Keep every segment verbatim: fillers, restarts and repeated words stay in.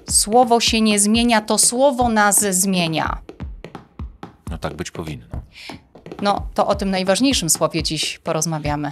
Słowo się nie zmienia, to słowo nas zmienia. No tak być powinno. No to o tym najważniejszym słowie dziś porozmawiamy.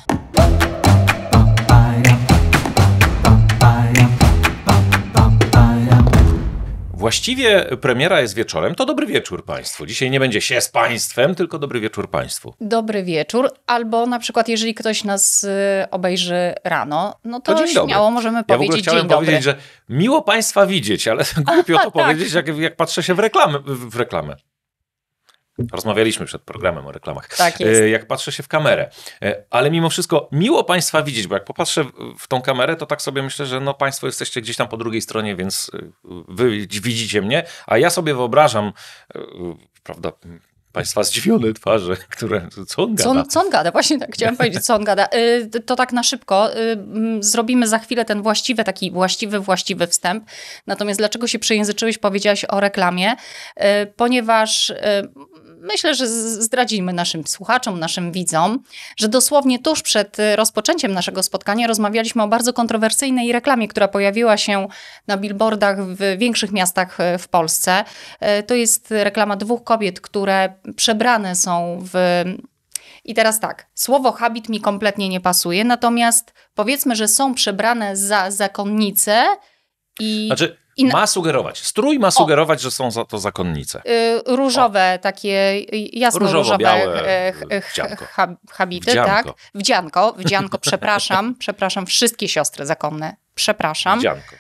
Właściwie premiera jest wieczorem, to dobry wieczór Państwu. Dzisiaj nie będzie się z Państwem, tylko dobry wieczór Państwu. Dobry wieczór, albo na przykład jeżeli ktoś nas y, obejrzy rano, no to, to śmiało dobry. możemy ja powiedzieć w ogóle dzień dobry. powiedzieć, że miło Państwa widzieć, ale głupio to tak. powiedzieć, jak, jak patrzę się w reklamę. W reklamę. Rozmawialiśmy przed programem o reklamach. Tak jest. Jak patrzę się w kamerę. Ale mimo wszystko miło Państwa widzieć, bo jak popatrzę w tą kamerę, to tak sobie myślę, że no Państwo jesteście gdzieś tam po drugiej stronie, więc Wy widzicie mnie, a ja sobie wyobrażam, prawda, Państwa zdziwione twarze, które... Co on gada? Co on, co on gada? Właśnie tak chciałam powiedzieć, co on gada. Y, to tak na szybko. Y, zrobimy za chwilę ten właściwy, taki właściwy, właściwy wstęp. Natomiast dlaczego się przejęzyczyłeś, powiedziałaś o reklamie? Y, ponieważ... Y, Myślę, że zdradzimy naszym słuchaczom, naszym widzom, że dosłownie tuż przed rozpoczęciem naszego spotkania rozmawialiśmy o bardzo kontrowersyjnej reklamie, która pojawiła się na billboardach w większych miastach w Polsce. To jest reklama dwóch kobiet, które przebrane są w... I teraz tak, słowo habit mi kompletnie nie pasuje, natomiast powiedzmy, że są przebrane za zakonnice i... Znaczy... I na... Ma sugerować. Strój ma sugerować, o. że są za to zakonnice. Yy, różowe, o. takie jasno-różowe wdzianko. habity. Wdzianko. Tak? Wdzianko. Wdzianko, przepraszam. Przepraszam wszystkie siostry zakonne. Przepraszam. Wdzianko.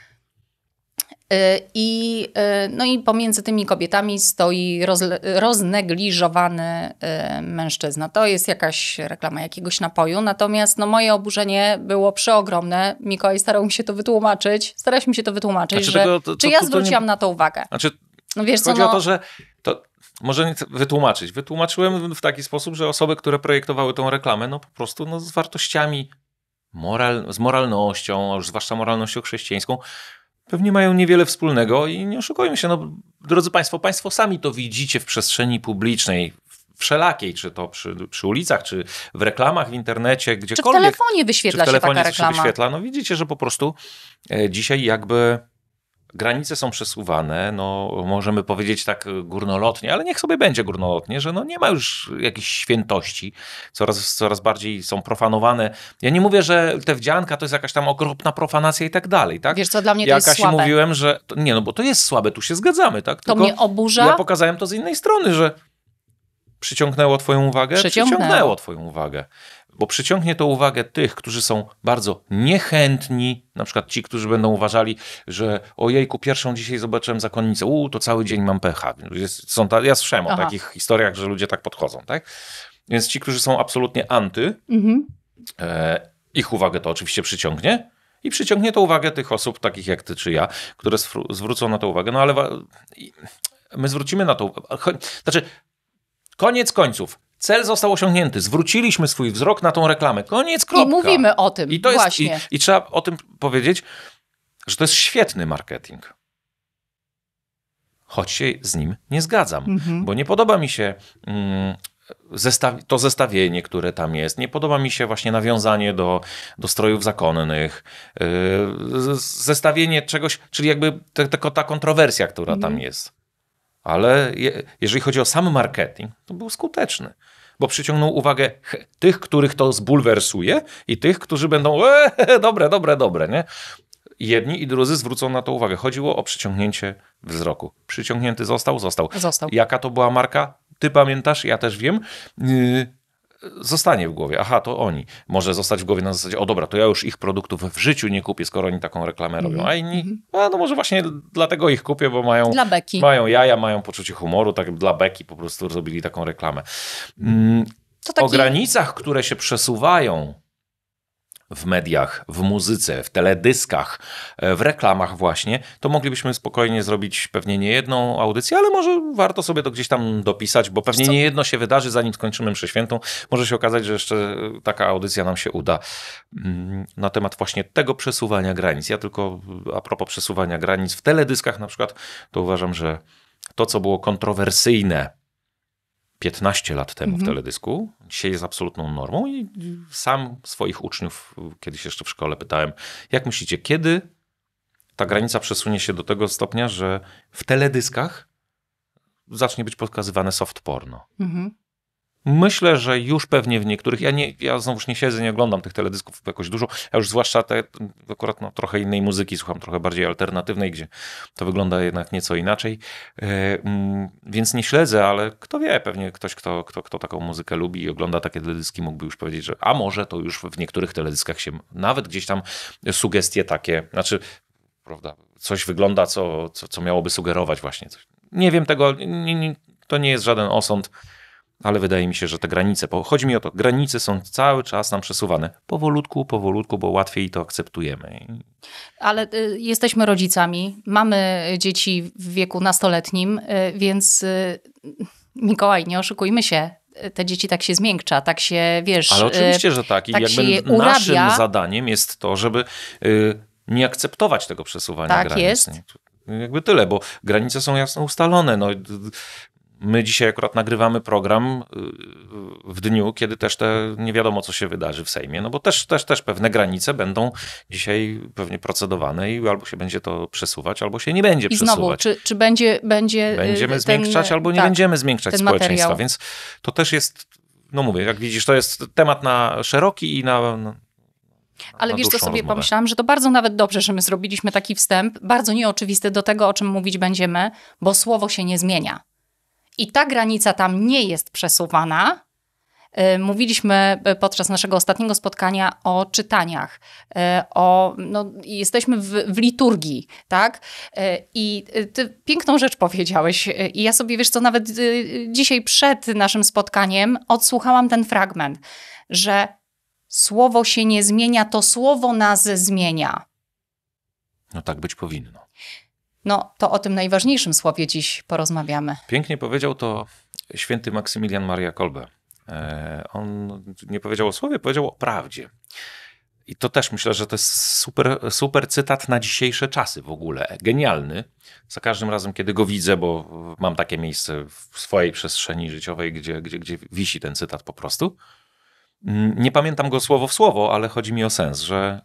Yy, I, yy, no i pomiędzy tymi kobietami stoi rozle, roznegliżowany yy, mężczyzna. To jest jakaś reklama jakiegoś napoju, natomiast no, moje oburzenie było przeogromne. Mikołaj starał mi się to wytłumaczyć, staraliśmy się to wytłumaczyć, znaczy że tego, to, czy to, ja to, to zwróciłam nie... na to uwagę. Znaczy, no wiesz co, chodzi no... o to, że to może nie wytłumaczyć. Wytłumaczyłem w taki sposób, że osoby, które projektowały tą reklamę, no po prostu no, z wartościami, moral, z moralnością, a już zwłaszcza moralnością chrześcijańską, pewnie mają niewiele wspólnego i nie oszukujmy się, no drodzy Państwo, Państwo sami to widzicie w przestrzeni publicznej, wszelakiej, czy to przy, przy ulicach, czy w reklamach w internecie, gdziekolwiek. Czy w telefonie wyświetla czy w telefonie się taka reklama? Się wyświetla. No widzicie, że po prostu e, dzisiaj jakby granice są przesuwane, no możemy powiedzieć tak górnolotnie, ale niech sobie będzie górnolotnie, że no nie ma już jakiejś świętości, coraz, coraz bardziej są profanowane. Ja nie mówię, że te wdzianka to jest jakaś tam okropna profanacja i tak dalej, tak? Wiesz co, dla mnie to ja jest Kasi słabe. mówiłem, że to, nie, no bo to jest słabe, tu się zgadzamy, tak? To Tylko mnie oburza. Ja pokazałem to z innej strony, że przyciągnęło twoją uwagę? Przyciągnęło. Przyciągnęło twoją uwagę. Bo przyciągnie to uwagę tych, którzy są bardzo niechętni, na przykład ci, którzy będą uważali, że ojejku, pierwszą dzisiaj zobaczyłem zakonnicę, u, to cały dzień mam pecha. Jest, są ta, ja słyszałem o takich historiach, że ludzie tak podchodzą, tak? Więc ci, którzy są absolutnie anty, mhm. e, ich uwagę to oczywiście przyciągnie i przyciągnie to uwagę tych osób, takich jak ty czy ja, które zwró- zwrócą na to uwagę. No ale wa- my zwrócimy na to uwagę. Znaczy, koniec końców, cel został osiągnięty. Zwróciliśmy swój wzrok na tą reklamę. Koniec, kropka. I mówimy o tym. I to właśnie. Jest, i, I trzeba o tym powiedzieć, że to jest świetny marketing. Choć się z nim nie zgadzam. Mhm. Bo nie podoba mi się mm, zestaw- to zestawienie, które tam jest. Nie podoba mi się właśnie nawiązanie do, do strojów zakonnych. Yy, zestawienie czegoś, czyli jakby te, te, ta kontrowersja, która mhm. tam jest. Ale je, jeżeli chodzi o sam marketing, to był skuteczny. Bo przyciągnął uwagę tych, których to zbulwersuje i tych, którzy będą e, dobre, dobre, dobre. Nie? Jedni i drudzy zwrócą na to uwagę. Chodziło o przyciągnięcie wzroku. Przyciągnięty został? Został. Został. Jaka to była marka? Ty pamiętasz? Ja też wiem. Yy, zostanie w głowie. Aha, to oni. Może zostać w głowie na zasadzie, o dobra, to ja już ich produktów w życiu nie kupię, skoro oni taką reklamę robią. Mm-hmm. A inni, a no może właśnie dlatego ich kupię, bo mają, dla beki. mają jaja, mają poczucie humoru, tak dla beki po prostu zrobili taką reklamę. Mm, to taki... O granicach, które się przesuwają w mediach, w muzyce, w teledyskach, w reklamach właśnie, to moglibyśmy spokojnie zrobić pewnie nie jedną audycję, ale może warto sobie to gdzieś tam dopisać, bo pewnie nie jedno się wydarzy, zanim skończymy mszę świętą. Może się okazać, że jeszcze taka audycja nam się uda na temat właśnie tego przesuwania granic. Ja tylko a propos przesuwania granic w teledyskach na przykład, to uważam, że to, co było kontrowersyjne piętnaście lat temu mhm. w teledysku, dzisiaj jest absolutną normą i sam swoich uczniów kiedyś jeszcze w szkole pytałem, jak myślicie, kiedy ta granica przesunie się do tego stopnia, że w teledyskach zacznie być pokazywane soft porno. Mhm. Myślę, że już pewnie w niektórych, ja, nie, ja znowuż nie siedzę, nie oglądam tych teledysków jakoś dużo, ja już zwłaszcza te, akurat no, trochę innej muzyki słucham, trochę bardziej alternatywnej, gdzie to wygląda jednak nieco inaczej, yy, yy, więc nie śledzę, ale kto wie, pewnie ktoś, kto, kto, kto taką muzykę lubi i ogląda takie teledyski, mógłby już powiedzieć, że a może to już w niektórych teledyskach się, nawet gdzieś tam sugestie takie, znaczy, prawda, coś wygląda, co, co, co miałoby sugerować właśnie coś. Nie wiem tego, nie, nie, to nie jest żaden osąd, ale wydaje mi się, że te granice, bo chodzi mi o to, granice są cały czas nam przesuwane. Powolutku, powolutku, bo łatwiej to akceptujemy. Ale y, jesteśmy rodzicami, mamy dzieci w wieku nastoletnim, y, więc y, Mikołaj, nie oszukujmy się, te dzieci tak się zmiękcza, tak się, wiesz... Ale oczywiście, że tak. I tak jakby naszym zadaniem jest to, żeby y, nie akceptować tego przesuwania tak granic. Jest. Nie? Jakby tyle, bo granice są jasno ustalone. No, my dzisiaj akurat nagrywamy program w dniu, kiedy też te nie wiadomo, co się wydarzy w Sejmie, no bo też, też, też pewne granice będą dzisiaj pewnie procedowane i albo się będzie to przesuwać, albo się nie będzie I przesuwać. znowu, czy, czy będzie, będzie Będziemy ten, zmiękczać albo nie tak, będziemy zmiękczać społeczeństwa, materiał. Więc to też jest, no mówię, jak widzisz, to jest temat na szeroki i na... na Ale na wiesz, co sobie rozmowę. pomyślałam, że to bardzo nawet dobrze, że my zrobiliśmy taki wstęp, bardzo nieoczywisty do tego, o czym mówić będziemy, bo słowo się nie zmienia. I ta granica tam nie jest przesuwana. Mówiliśmy podczas naszego ostatniego spotkania o czytaniach, o, no, jesteśmy w, w liturgii, tak? I ty piękną rzecz powiedziałeś. I ja sobie, wiesz co, nawet dzisiaj przed naszym spotkaniem odsłuchałam ten fragment, że słowo się nie zmienia, to słowo nas zmienia. No tak być powinno. No, to o tym najważniejszym słowie dziś porozmawiamy. Pięknie powiedział to święty Maksymilian Maria Kolbe. On nie powiedział o słowie, powiedział o prawdzie. I to też myślę, że to jest super, super cytat na dzisiejsze czasy w ogóle. Genialny. Za każdym razem, kiedy go widzę, bo mam takie miejsce w swojej przestrzeni życiowej, gdzie, gdzie, gdzie wisi ten cytat po prostu. Nie pamiętam go słowo w słowo, ale chodzi mi o sens, że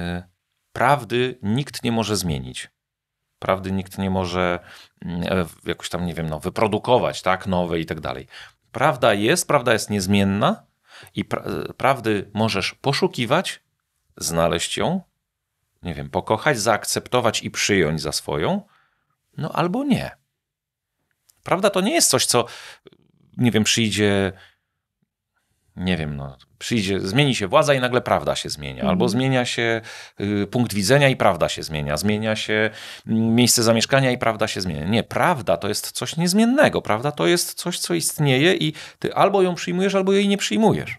prawdy nikt nie może zmienić. Prawdy nikt nie może jakoś tam, nie wiem, no, wyprodukować, tak, nowe i tak dalej. Prawda jest, prawda jest niezmienna i pra- prawdy możesz poszukiwać, znaleźć ją, nie wiem, pokochać, zaakceptować i przyjąć za swoją, no albo nie. Prawda to nie jest coś, co, nie wiem, przyjdzie, nie wiem, no, przyjdzie, zmieni się władza i nagle prawda się zmienia, mm. albo zmienia się y, punkt widzenia i prawda się zmienia, zmienia się y, miejsce zamieszkania i prawda się zmienia. Nie, prawda to jest coś niezmiennego, prawda to jest coś, co istnieje i ty albo ją przyjmujesz, albo jej nie przyjmujesz.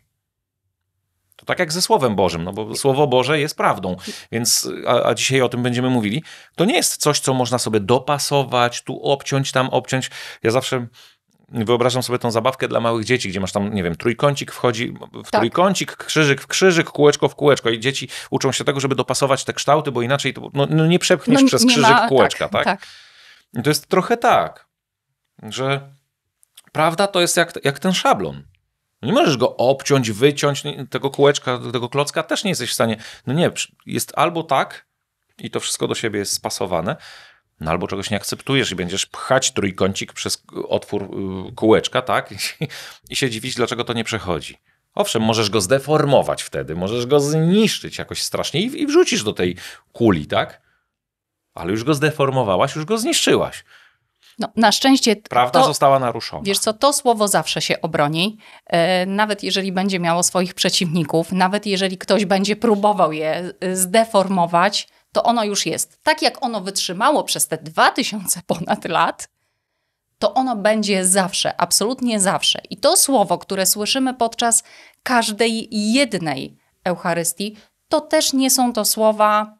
To tak jak ze Słowem Bożym, no bo Słowo Boże jest prawdą, więc, a, a dzisiaj o tym będziemy mówili. To nie jest coś, co można sobie dopasować, tu obciąć, tam obciąć. Ja zawsze... Wyobrażam sobie tą zabawkę dla małych dzieci, gdzie masz tam, nie wiem, trójkącik wchodzi w tak. trójkącik, krzyżyk w krzyżyk, kółeczko w kółeczko i dzieci uczą się tego, żeby dopasować te kształty, bo inaczej to, no, no nie przepchniesz no, przez krzyżyk ma, kółeczka, tak, tak? tak? I to jest trochę tak, że prawda to jest jak, jak ten szablon. Nie możesz go obciąć, wyciąć, tego kółeczka, tego klocka też nie jesteś w stanie. No nie, jest albo tak i to wszystko do siebie jest spasowane, no albo czegoś nie akceptujesz i będziesz pchać trójkącik przez otwór kółeczka, tak? I, i się dziwić, dlaczego to nie przechodzi. Owszem, możesz go zdeformować wtedy, możesz go zniszczyć jakoś strasznie i, i wrzucisz do tej kuli, tak? Ale już go zdeformowałaś, już go zniszczyłaś. No, na szczęście... Prawda to, została naruszona. Wiesz co, to słowo zawsze się obroni. E, nawet jeżeli będzie miało swoich przeciwników, nawet jeżeli ktoś będzie próbował je zdeformować, to ono już jest. Tak jak ono wytrzymało przez te dwa tysiące ponad lat, to ono będzie zawsze, absolutnie zawsze. I to słowo, które słyszymy podczas każdej jednej Eucharystii, to też nie są to słowa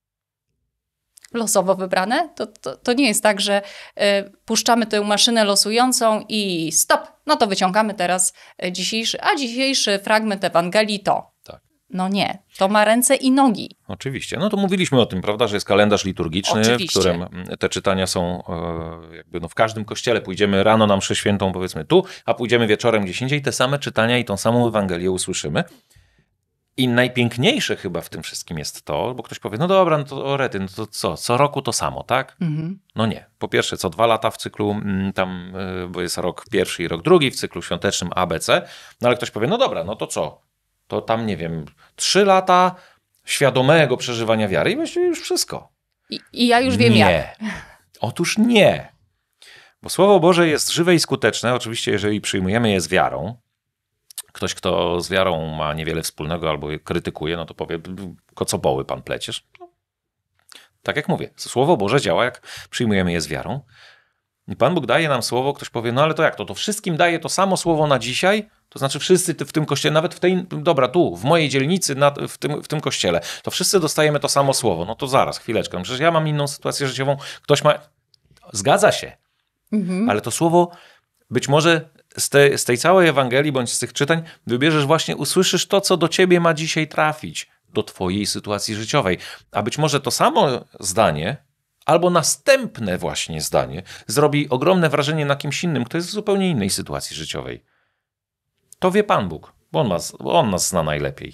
losowo wybrane. To, to, to nie jest tak, że y, puszczamy tę maszynę losującą i stop, no to wyciągamy teraz dzisiejszy, a dzisiejszy fragment Ewangelii to. No nie, to ma ręce i nogi. Oczywiście. No to mówiliśmy o tym, prawda, że jest kalendarz liturgiczny, Oczywiście. w którym te czytania są e, jakby no w każdym kościele. Pójdziemy rano na mszę świętą, powiedzmy tu, a pójdziemy wieczorem gdzieś indziej. Te same czytania i tą samą Ewangelię usłyszymy. I najpiękniejsze chyba w tym wszystkim jest to, bo ktoś powie, no dobra, no to o rety, no to co, co roku to samo, tak? Mhm. No nie. Po pierwsze, co dwa lata w cyklu tam, bo jest rok pierwszy i rok drugi w cyklu świątecznym A B C, no ale ktoś powie, no dobra, no to co? To tam, nie wiem, trzy lata świadomego przeżywania wiary i właściwie już wszystko. I, i ja już wiem nie. jak. Otóż nie. Bo Słowo Boże jest żywe i skuteczne, oczywiście jeżeli przyjmujemy je z wiarą. Ktoś, kto z wiarą ma niewiele wspólnego albo je krytykuje, no to powie, kocopoły pan pleciesz. No, tak jak mówię, Słowo Boże działa, jak przyjmujemy je z wiarą. I Pan Bóg daje nam słowo, ktoś powie, no ale to jak to? To wszystkim daje to samo słowo na dzisiaj? To znaczy wszyscy w tym kościele, nawet w tej, dobra, tu, w mojej dzielnicy, na, w, tym, w tym kościele, to wszyscy dostajemy to samo słowo. No to zaraz, chwileczkę. Przecież ja mam inną sytuację życiową. Ktoś ma... Zgadza się. Mhm. Ale to słowo być może z, te, z tej całej Ewangelii, bądź z tych czytań, wybierzesz właśnie, usłyszysz to, co do ciebie ma dzisiaj trafić, do twojej sytuacji życiowej. A być może to samo zdanie, albo następne właśnie zdanie, zrobi ogromne wrażenie na kimś innym, kto jest w zupełnie innej sytuacji życiowej. To wie Pan Bóg, bo on, ma, bo on nas zna najlepiej.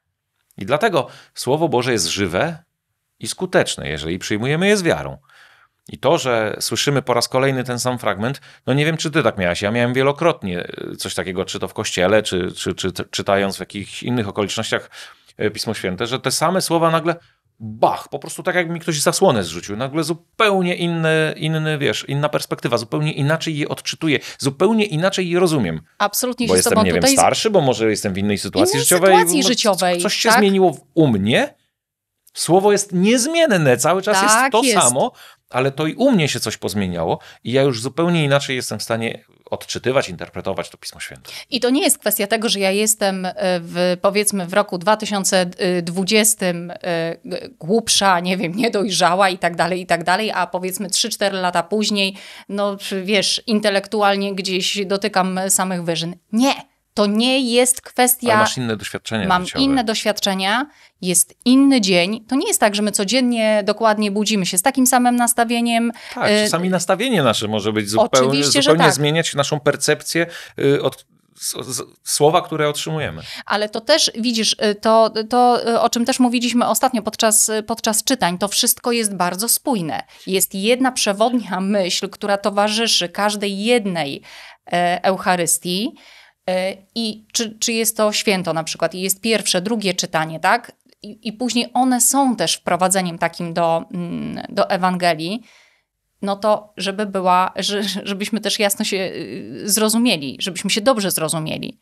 I dlatego Słowo Boże jest żywe i skuteczne, jeżeli przyjmujemy je z wiarą. I to, że słyszymy po raz kolejny ten sam fragment, no nie wiem, czy ty tak miałaś. Ja miałem wielokrotnie coś takiego, czy to w kościele, czy, czy, czy czytając w jakichś innych okolicznościach Pismo Święte, że te same słowa nagle, bach, po prostu tak jakby mi ktoś zasłonę zrzucił. Nagle zupełnie inny, inny, wiesz, inna perspektywa, zupełnie inaczej je odczytuję, zupełnie inaczej je rozumiem. Absolutnie bo się jestem, z tobą nie wiem, tutaj... starszy, bo może jestem w innej sytuacji innej życiowej. sytuacji życiowej, Coś się tak? zmieniło u mnie. Słowo jest niezmienne, cały czas tak, jest to jest. samo, ale to i u mnie się coś pozmieniało i ja już zupełnie inaczej jestem w stanie odczytywać, interpretować to Pismo Święte. I to nie jest kwestia tego, że ja jestem w, powiedzmy w roku dwa tysiące dwudziestym głupsza, nie wiem, niedojrzała i tak dalej, i tak dalej, a powiedzmy trzy cztery lata później, no wiesz, intelektualnie gdzieś dotykam samych wyżyn. Nie! To nie jest kwestia... Ale masz inne doświadczenia Mam życiowe. inne doświadczenia, jest inny dzień. To nie jest tak, że my codziennie dokładnie budzimy się z takim samym nastawieniem. Tak, czasami nastawienie nasze może być zupełnie, Oczywiście, zupełnie tak. zmieniać naszą percepcję od słowa, które otrzymujemy. Ale to też, widzisz, to, to o czym też mówiliśmy ostatnio podczas, podczas czytań, to wszystko jest bardzo spójne. Jest jedna przewodnia myśl, która towarzyszy każdej jednej Eucharystii. I czy, czy jest to święto na przykład i jest pierwsze, drugie czytanie, tak? I, i później one są też wprowadzeniem takim do, do Ewangelii, no to żeby była, że, żebyśmy też jasno się zrozumieli, żebyśmy się dobrze zrozumieli.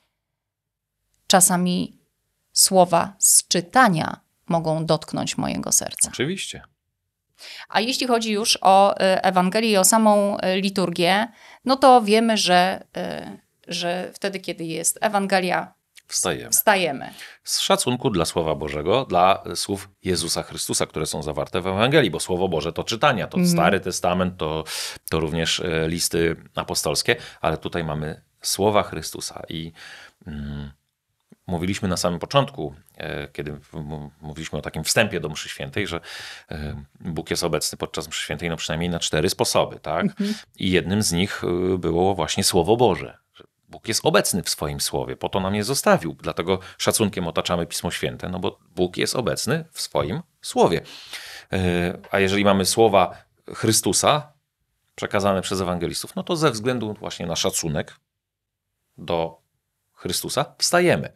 Czasami słowa z czytania mogą dotknąć mojego serca. Oczywiście. A jeśli chodzi już o Ewangelię i o samą liturgię, no to wiemy, że... że wtedy, kiedy jest Ewangelia, wstajemy. wstajemy. Z szacunku dla Słowa Bożego, dla słów Jezusa Chrystusa, które są zawarte w Ewangelii, bo Słowo Boże to czytania, to mm. Stary Testament, to, to również listy apostolskie, ale tutaj mamy słowa Chrystusa i mm, mówiliśmy na samym początku, kiedy mówiliśmy o takim wstępie do mszy świętej, że Bóg jest obecny podczas mszy świętej no przynajmniej na cztery sposoby, tak? Mm-hmm. I jednym z nich było właśnie Słowo Boże. Bóg jest obecny w swoim słowie, po to nam je zostawił. Dlatego szacunkiem otaczamy Pismo Święte, no bo Bóg jest obecny w swoim słowie. A jeżeli mamy słowa Chrystusa przekazane przez ewangelistów, no to ze względu właśnie na szacunek do Chrystusa wstajemy.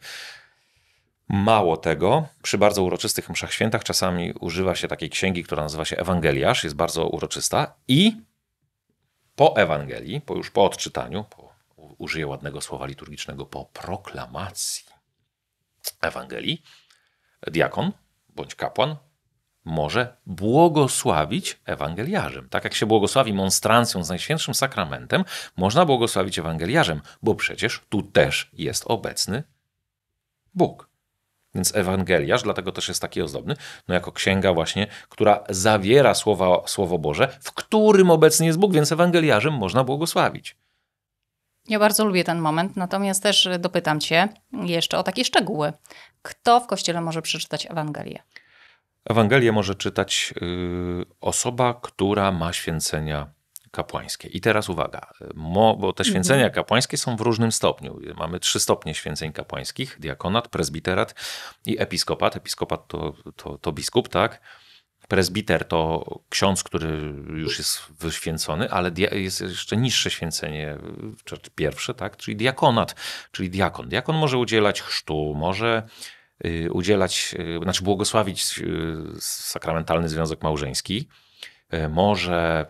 Mało tego, przy bardzo uroczystych mszach świętach czasami używa się takiej księgi, która nazywa się Ewangeliarz, jest bardzo uroczysta i po Ewangelii, po już po odczytaniu, po użyję ładnego słowa liturgicznego, po proklamacji Ewangelii, diakon bądź kapłan może błogosławić ewangeliarzem. Tak jak się błogosławi monstrancją z Najświętszym Sakramentem, można błogosławić ewangeliarzem, bo przecież tu też jest obecny Bóg. Więc ewangeliarz, dlatego też jest taki ozdobny, no jako księga właśnie, która zawiera słowa, Słowo Boże, w którym obecny jest Bóg, więc ewangeliarzem można błogosławić. Ja bardzo lubię ten moment, natomiast też dopytam cię jeszcze o takie szczegóły. Kto w kościele może przeczytać Ewangelię? Ewangelię może czytać y, osoba, która ma święcenia kapłańskie. I teraz uwaga, mo, bo te święcenia mhm. kapłańskie są w różnym stopniu. Mamy trzy stopnie święceń kapłańskich: diakonat, prezbiterat i episkopat. Episkopat to, to, to biskup, tak? Prezbiter to ksiądz, który już jest wyświęcony, ale jest jeszcze niższe święcenie, pierwsze, tak? Czyli diakonat, czyli diakon. Diakon może udzielać chrztu, może udzielać, znaczy błogosławić sakramentalny związek małżeński, może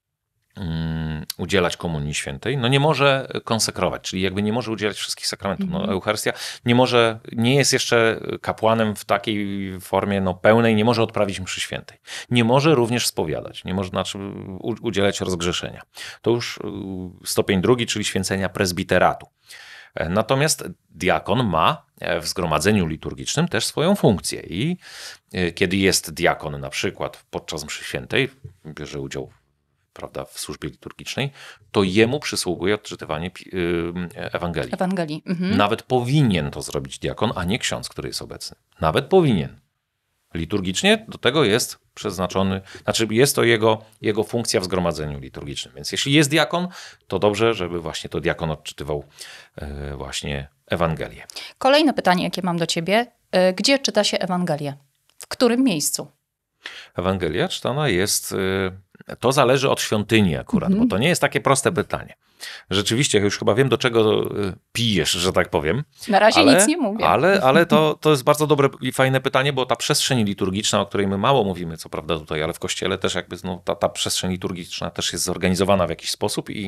um, udzielać komunii świętej, no nie może konsekrować, czyli jakby nie może udzielać wszystkich sakramentów. No, Eucharystia nie może, nie jest jeszcze kapłanem w takiej formie no, pełnej, nie może odprawić mszy świętej. Nie może również spowiadać, nie może znaczy, u, udzielać rozgrzeszenia. To już stopień drugi, czyli święcenia prezbiteratu. Natomiast diakon ma w zgromadzeniu liturgicznym też swoją funkcję i kiedy jest diakon na przykład podczas mszy świętej, bierze udział, prawda, w służbie liturgicznej, to jemu przysługuje odczytywanie Ewangelii. Ewangelii. Mhm. Nawet powinien to zrobić diakon, a nie ksiądz, który jest obecny. Nawet powinien. Liturgicznie do tego jest przeznaczony, znaczy jest to jego, jego funkcja w zgromadzeniu liturgicznym. Więc jeśli jest diakon, to dobrze, żeby właśnie to diakon odczytywał e, właśnie Ewangelię. Kolejne pytanie, jakie mam do ciebie. Gdzie czyta się Ewangelię? W którym miejscu? Ewangelia czytana jest, e, to zależy od świątyni akurat, mhm. bo to nie jest takie proste pytanie. Rzeczywiście, już chyba wiem, do czego pijesz, że tak powiem. Na razie ale, nic nie mówię. Ale, ale to, to jest bardzo dobre i fajne pytanie, bo ta przestrzeń liturgiczna, o której my mało mówimy, co prawda tutaj, ale w Kościele też jakby no, ta, ta przestrzeń liturgiczna też jest zorganizowana w jakiś sposób i,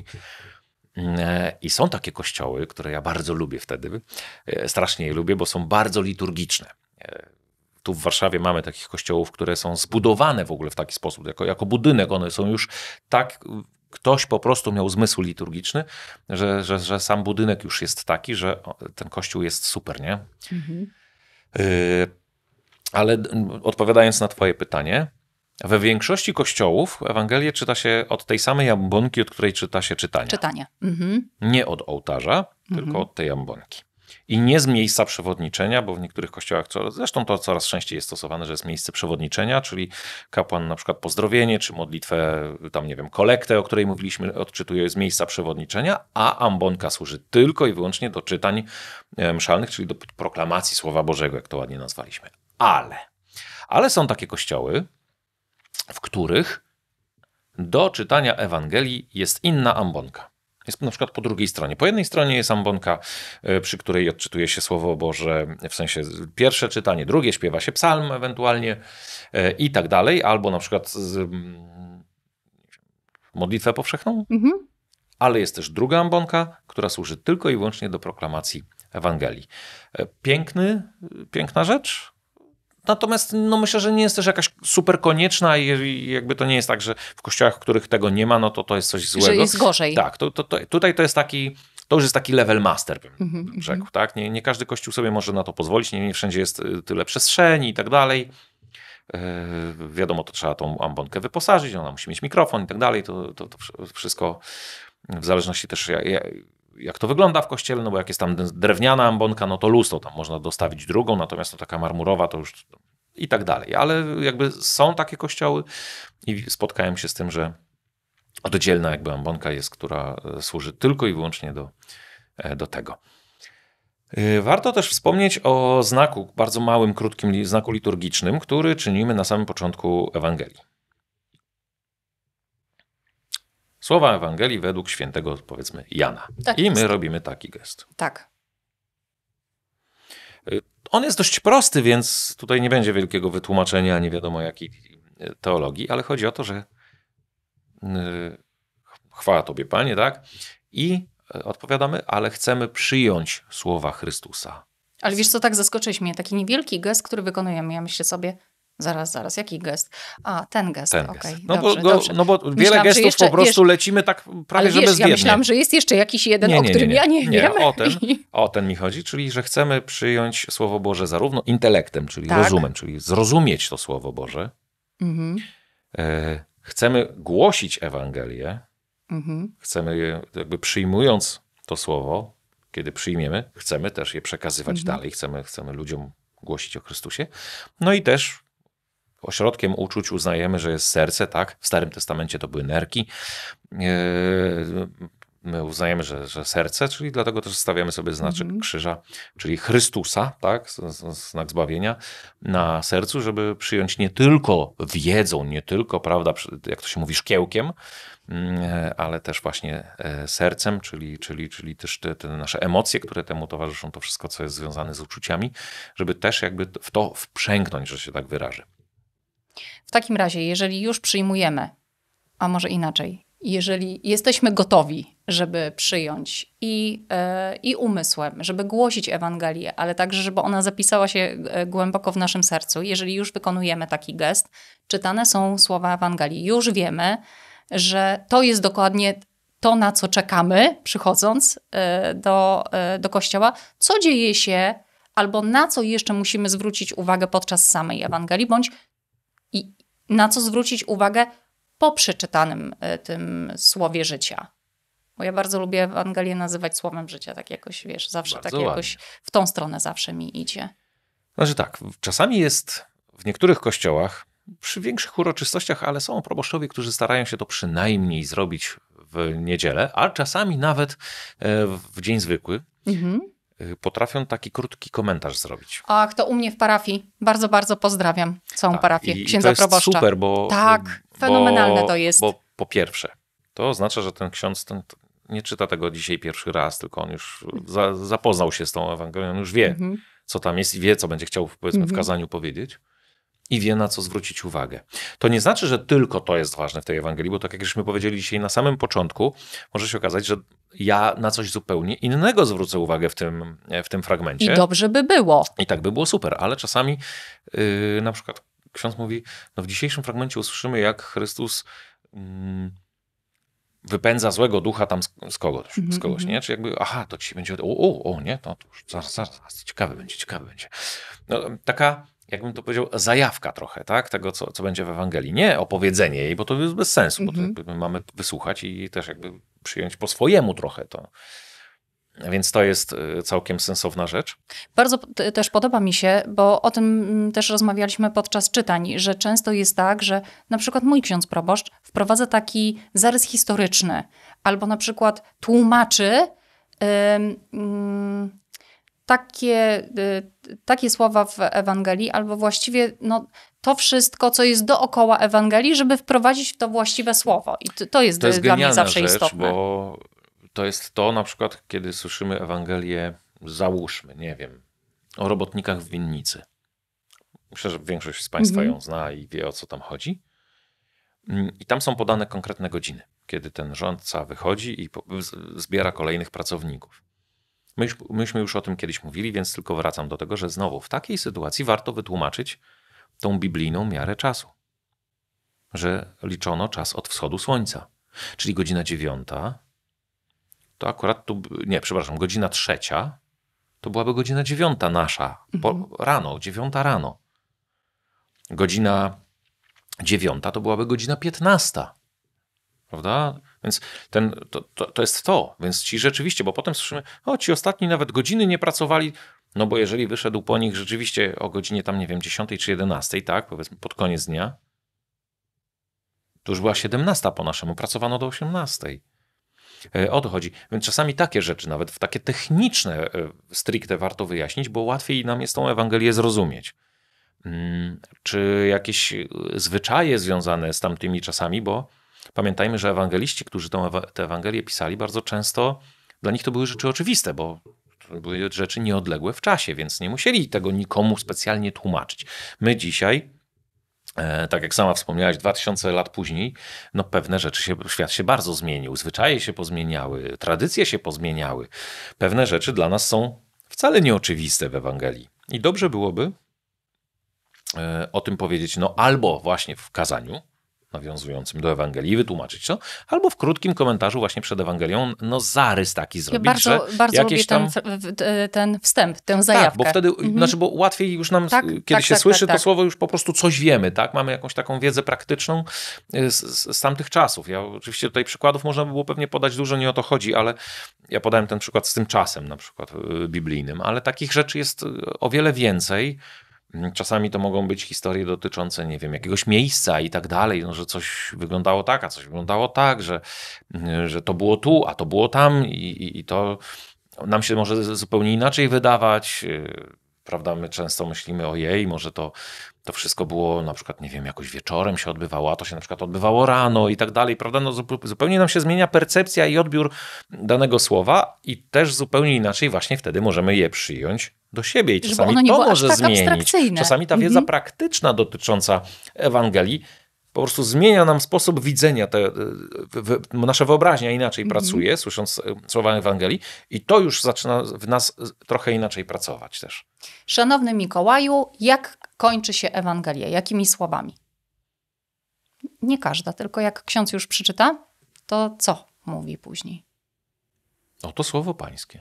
i są takie kościoły, które ja bardzo lubię wtedy, strasznie je lubię, bo są bardzo liturgiczne. Tu w Warszawie mamy takich kościołów, które są zbudowane w ogóle w taki sposób, jako, jako budynek. One są już tak... Ktoś po prostu miał zmysł liturgiczny, że, że, że sam budynek już jest taki, że ten kościół jest super, nie? Mhm. Y- ale odpowiadając na twoje pytanie, we większości kościołów Ewangelię czyta się od tej samej ambonki, od której czyta się czytania. Czytanie. Mhm. Nie od ołtarza, mhm. tylko od tej ambonki. I nie z miejsca przewodniczenia, bo w niektórych kościołach, zresztą to coraz częściej jest stosowane, że jest miejsce przewodniczenia, czyli kapłan na przykład pozdrowienie, czy modlitwę, tam nie wiem, kolektę, o której mówiliśmy, odczytuje z miejsca przewodniczenia, a ambonka służy tylko i wyłącznie do czytań mszalnych, czyli do proklamacji Słowa Bożego, jak to ładnie nazwaliśmy. Ale, ale są takie kościoły, w których do czytania Ewangelii jest inna ambonka. Jest na przykład po drugiej stronie. Po jednej stronie jest ambonka, przy której odczytuje się Słowo Boże, w sensie pierwsze czytanie, drugie śpiewa się psalm ewentualnie i tak dalej, albo na przykład z, modlitwę powszechną, mhm. ale jest też druga ambonka, która służy tylko i wyłącznie do proklamacji Ewangelii. Piękny, piękna rzecz. Natomiast no myślę, że nie jest też jakaś super konieczna i jakby to nie jest tak, że w kościołach, w których tego nie ma, no to to jest coś złego. Że jest gorzej. Tak, to, to, to, tutaj to jest taki, to już jest taki level master, bym mm-hmm. rzekł. Tak? Nie, nie każdy kościół sobie może na to pozwolić, nie, nie wszędzie jest tyle przestrzeni i tak dalej. Yy, wiadomo, to trzeba tą ambonkę wyposażyć, ona musi mieć mikrofon i tak dalej. To, to, to wszystko w zależności też jak, jak to wygląda w kościele, no bo jak jest tam drewniana ambonka, no to luz, to tam można dostawić drugą, natomiast to taka marmurowa to już i tak dalej. Ale jakby są takie kościoły i spotkałem się z tym, że oddzielna jakby ambonka jest, która służy tylko i wyłącznie do, do tego. Warto też wspomnieć o znaku, bardzo małym, krótkim znaku liturgicznym, który czynimy na samym początku Ewangelii. Słowa Ewangelii według świętego, powiedzmy, Jana. Tak I my jest. robimy taki gest. Tak. On jest dość prosty, więc tutaj nie będzie wielkiego wytłumaczenia, nie wiadomo jakiej teologii, ale chodzi o to, że chwała Tobie, Panie, tak? I odpowiadamy, ale chcemy przyjąć słowa Chrystusa. Ale wiesz co, tak zaskoczyłeś mnie. Taki niewielki gest, który wykonujemy. Ja myślę sobie, zaraz, zaraz, jaki gest? A, ten gest, ten okej. Okay. No, bo, no bo wiele myślałam, gestów jeszcze, po prostu wiesz, lecimy tak prawie, że wiesz, bezwiednie. Ja myślałam, że jest jeszcze jakiś jeden, nie, nie, o którym nie, nie. ja nie, nie wiem. O ten, o ten mi chodzi, czyli że chcemy przyjąć Słowo Boże zarówno intelektem, czyli tak. rozumem, czyli zrozumieć to Słowo Boże. Mhm. E, chcemy głosić Ewangelię. Mhm. Chcemy je, jakby przyjmując to Słowo, kiedy przyjmiemy, chcemy też je przekazywać mhm. dalej. Chcemy, chcemy ludziom głosić o Chrystusie. No i też ośrodkiem uczuć uznajemy, że jest serce, tak? W Starym Testamencie to były nerki. My uznajemy, że, że serce, czyli dlatego też stawiamy sobie znaczek mm. krzyża, czyli Chrystusa, tak? Znak zbawienia na sercu, żeby przyjąć nie tylko wiedzą, nie tylko, prawda, jak to się mówi, szkiełkiem, ale też właśnie sercem, czyli, czyli, czyli też te, te nasze emocje, które temu towarzyszą, to wszystko, co jest związane z uczuciami, żeby też jakby w to wprzęgnąć, że się tak wyrażę. W takim razie, jeżeli już przyjmujemy, a może inaczej, jeżeli jesteśmy gotowi, żeby przyjąć i, yy, i umysłem, żeby głosić Ewangelię, ale także, żeby ona zapisała się głęboko w naszym sercu, jeżeli już wykonujemy taki gest, czytane są słowa Ewangelii, już wiemy, że to jest dokładnie to, na co czekamy, przychodząc yy, do, yy, do kościoła, co dzieje się, albo na co jeszcze musimy zwrócić uwagę podczas samej Ewangelii, bądź i na co zwrócić uwagę po przeczytanym tym słowie życia. Bo ja bardzo lubię Ewangelię nazywać słowem życia, tak jakoś, wiesz, zawsze bardzo tak ładnie. Jakoś w tą stronę zawsze mi idzie. Znaczy tak, czasami jest w niektórych kościołach, przy większych uroczystościach, ale są proboszczowie, którzy starają się to przynajmniej zrobić w niedzielę, a czasami nawet w dzień zwykły. Mhm. Potrafią taki krótki komentarz zrobić. Ach, to u mnie w parafii. Bardzo, bardzo pozdrawiam całą tak, parafię i, księdza i to jest proboszcza. Super, bo tak, fenomenalne bo, to jest. Bo po pierwsze, to oznacza, że ten ksiądz ten nie czyta tego dzisiaj pierwszy raz, tylko on już za, zapoznał się z tą Ewangelią, on już wie, mhm. co tam jest i wie, co będzie chciał, powiedzmy, mhm. w kazaniu powiedzieć. I wie, na co zwrócić uwagę. To nie znaczy, że tylko to jest ważne w tej Ewangelii, bo tak jak żeśmy powiedzieli dzisiaj na samym początku, może się okazać, że ja na coś zupełnie innego zwrócę uwagę w tym, w tym fragmencie. I dobrze by było. I tak by było super, ale czasami yy, na przykład ksiądz mówi, no w dzisiejszym fragmencie usłyszymy, jak Chrystus yy, wypędza złego ducha tam z, z kogoś, mm-hmm. z kogoś, nie? Czy jakby, aha, to dzisiaj będzie, o, o, o nie, no to już zaraz, zaraz, zaraz, ciekawe będzie, ciekawe będzie. No, taka... jakbym to powiedział, zajawka trochę, tak? Tego, co, co będzie w Ewangelii. Nie opowiedzenie jej, bo to jest bez sensu, mm-hmm. bo to mamy wysłuchać i też jakby przyjąć po swojemu trochę to. Więc to jest całkiem sensowna rzecz. Bardzo też podoba mi się, bo o tym też rozmawialiśmy podczas czytań, że często jest tak, że na przykład mój ksiądz proboszcz wprowadza taki zarys historyczny, albo na przykład tłumaczy yy, yy, Takie, takie słowa w Ewangelii, albo właściwie no, to wszystko, co jest dookoła Ewangelii, żeby wprowadzić w to właściwe słowo. I to, to jest, to jest dla mnie zawsze rzecz, istotne. Bo to jest to na przykład, kiedy słyszymy Ewangelię, załóżmy, nie wiem, o robotnikach w winnicy. Myślę, że większość z Państwa mhm. ją zna i wie, o co tam chodzi. I tam są podane konkretne godziny, kiedy ten rządca wychodzi i zbiera kolejnych pracowników. Myś, myśmy już o tym kiedyś mówili, więc tylko wracam do tego, że znowu w takiej sytuacji warto wytłumaczyć tą biblijną miarę czasu. Że liczono czas od wschodu słońca. Czyli godzina dziewiąta, to akurat tu, nie, przepraszam, godzina trzecia, to byłaby godzina dziewiąta nasza, mhm. po, rano, dziewiąta rano. Godzina dziewiąta to byłaby godzina piętnasta. Prawda? Więc ten, to, to, to jest to. Więc ci rzeczywiście, bo potem słyszymy, o ci ostatni nawet godziny nie pracowali, no bo jeżeli wyszedł po nich rzeczywiście o godzinie tam, nie wiem, dziesiątej czy jedenastej, tak, powiedzmy pod koniec dnia, to już była siedemnasta po naszemu, pracowano do osiemnastej. O to chodzi. Więc czasami takie rzeczy, nawet w takie techniczne stricte warto wyjaśnić, bo łatwiej nam jest tą Ewangelię zrozumieć. Czy jakieś zwyczaje związane z tamtymi czasami, bo pamiętajmy, że ewangeliści, którzy tę Ewangelię pisali, bardzo często dla nich to były rzeczy oczywiste, bo to były rzeczy nieodległe w czasie, więc nie musieli tego nikomu specjalnie tłumaczyć. My dzisiaj, e, tak jak sama wspomniałaś, dwa tysiące lat później, no pewne rzeczy się, świat się bardzo zmienił, zwyczaje się pozmieniały, tradycje się pozmieniały. Pewne rzeczy dla nas są wcale nieoczywiste w Ewangelii. I dobrze byłoby e, o tym powiedzieć, no albo właśnie w kazaniu, nawiązującym do Ewangelii, wytłumaczyć to, albo w krótkim komentarzu właśnie przed Ewangelią, no zarys taki zrobić, ja bardzo, że bardzo jakieś lubię tam... ten, ten wstęp, tę zajawkę. Tak, bo wtedy, mhm. znaczy, bo łatwiej już nam, tak, kiedy tak, się tak, słyszy tak, tak. to słowo, już po prostu coś wiemy, tak? Mamy jakąś taką wiedzę praktyczną z, z, z tamtych czasów. Ja oczywiście tutaj przykładów można by było pewnie podać dużo, nie o to chodzi, ale ja podałem ten przykład z tym czasem, na przykład biblijnym, ale takich rzeczy jest o wiele więcej. Czasami to mogą być historie dotyczące, nie wiem, jakiegoś miejsca i tak dalej, no, że coś wyglądało tak, a coś wyglądało tak, że, że to było tu, a to było tam i, i, i to nam się może zupełnie inaczej wydawać. Prawda, my często myślimy, ojej, może to, to wszystko było na przykład, nie wiem, jakoś wieczorem się odbywało, a to się na przykład odbywało rano i tak dalej, prawda? No, zupełnie nam się zmienia percepcja i odbiór danego słowa i też zupełnie inaczej właśnie wtedy możemy je przyjąć do siebie i czasami to może tak zmienić. Czasami ta wiedza mhm. praktyczna dotycząca Ewangelii po prostu zmienia nam sposób widzenia, te, w, w, nasza wyobraźnia inaczej mm-hmm. pracuje, słysząc słowa Ewangelii i to już zaczyna w nas trochę inaczej pracować też. Szanowny Mikołaju, jak kończy się Ewangelia? Jakimi słowami? Nie każda, tylko jak ksiądz już przeczyta, to co mówi później? No to słowo pańskie.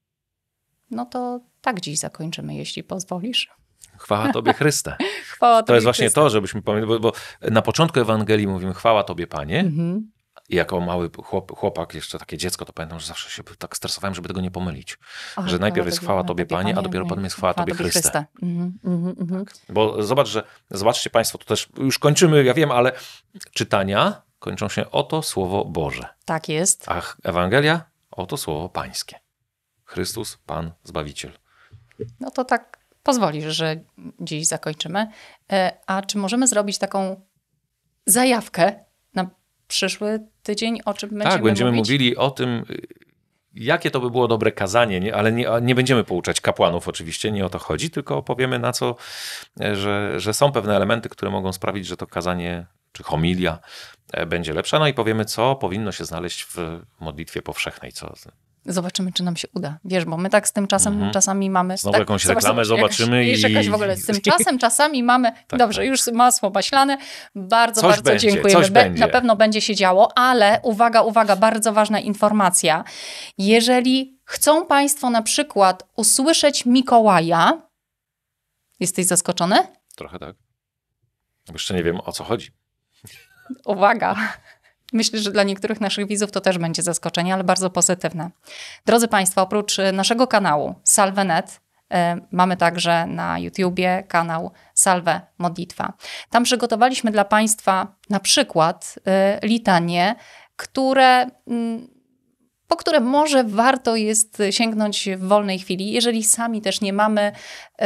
No to tak dziś zakończymy, jeśli pozwolisz. Chwała Tobie, Chryste. Chwała Tobie, to jest właśnie Chryste. to, żebyśmy pamiętali, bo, bo na początku Ewangelii mówimy chwała Tobie, Panie. Mm-hmm. I jako mały chłop, chłopak, jeszcze takie dziecko, to pamiętam, że zawsze się tak stresowałem, żeby tego nie pomylić. O, że najpierw jest chwała Tobie, Panie, a dopiero potem jest chwała Tobie, Chryste. Chryste. Mm-hmm, mm-hmm. Tak. Bo zobacz, że zobaczcie Państwo, to też już kończymy, ja wiem, ale czytania kończą się oto słowo Boże. Tak jest. A Ewangelia oto słowo Pańskie. Chrystus, Pan, Zbawiciel. No to tak pozwolisz, że dziś zakończymy. A czy możemy zrobić taką zajawkę na przyszły tydzień, o czym będziemy Tak, będziemy mówić? mówili o tym, jakie to by było dobre kazanie, nie? Ale nie, nie będziemy pouczać kapłanów oczywiście, nie o to chodzi, tylko opowiemy na co, że, że są pewne elementy, które mogą sprawić, że to kazanie czy homilia będzie lepsza. No i powiemy, co powinno się znaleźć w modlitwie powszechnej, co... Zobaczymy, czy nam się uda. Wiesz, bo my tak z tym czasem mm-hmm. czasami mamy... Znowu tak, jakąś reklamę jakaś, zobaczymy jakaś, i... Jakaś w ogóle z tym czasem czasami mamy... tak, dobrze, tak. już masło maślane. Bardzo, coś bardzo będzie, dziękujemy. Coś będzie. Na pewno będzie się działo, ale uwaga, uwaga, bardzo ważna informacja. Jeżeli chcą Państwo na przykład usłyszeć Mikołaja... Jesteś zaskoczony? Trochę tak. Jeszcze nie wiem, o co chodzi. Uwaga. Myślę, że dla niektórych naszych widzów to też będzie zaskoczenie, ale bardzo pozytywne. Drodzy Państwo, oprócz naszego kanału Salve kropka net y, mamy także na YouTubie kanał Salve Modlitwa. Tam przygotowaliśmy dla Państwa na przykład y, litanie, które... Y, po które może warto jest sięgnąć w wolnej chwili, jeżeli sami też nie mamy y,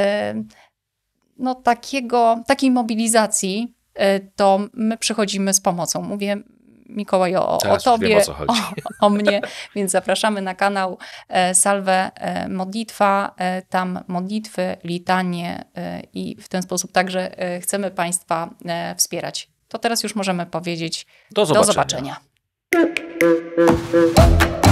no, takiego, takiej mobilizacji, y, to my przychodzimy z pomocą. Mówię Mikołaj o, o Tobie, wiem, o, co chodzi. o, o mnie, więc zapraszamy na kanał e, Salve e, Modlitwa, e, tam modlitwy, litanie e, i w ten sposób także e, chcemy Państwa e, wspierać. To teraz już możemy powiedzieć do zobaczenia. Do zobaczenia.